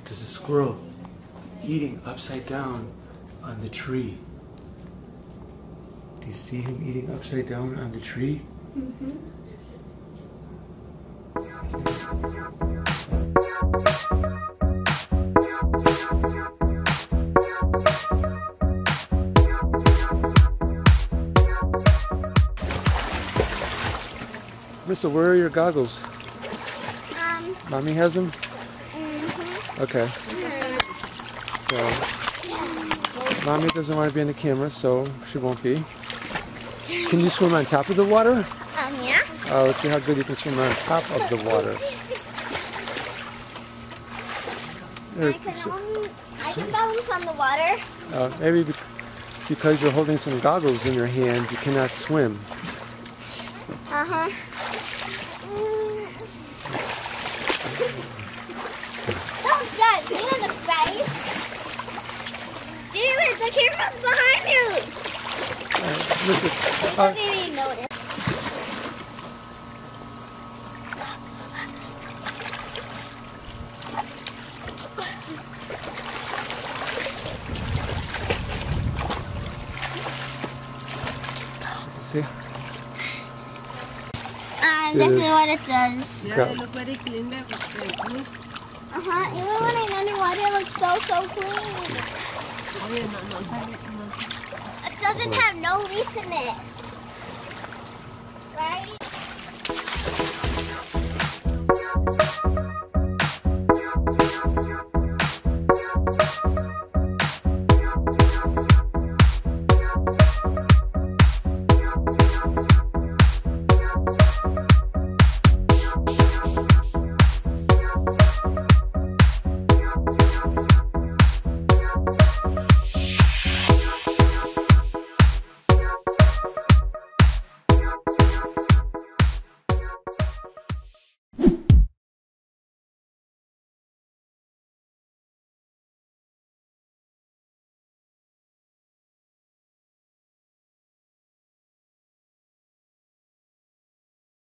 There's a squirrel eating upside down on the tree. Do you see him eating upside down on the tree? Mm-hmm. Marissa, where are your goggles? Mommy has them? Mm-hmm. Okay. So, Mommy doesn't want to be in the camera, so she won't be. Can you swim on top of the water? Yeah. Let's see how good you can swim on top of the water. I can balance on the water. Maybe because you're holding some goggles in your hand, you cannot swim. Uh-huh. Don't judge me in the face. David, the camera's behind you. Listen, I didn't even notice. see? This is what it does. Yeah, look very clean there. Good. Even when I'm underwater, it looks so clean. Oh, yeah, no. It doesn't have no leaves in it. Right?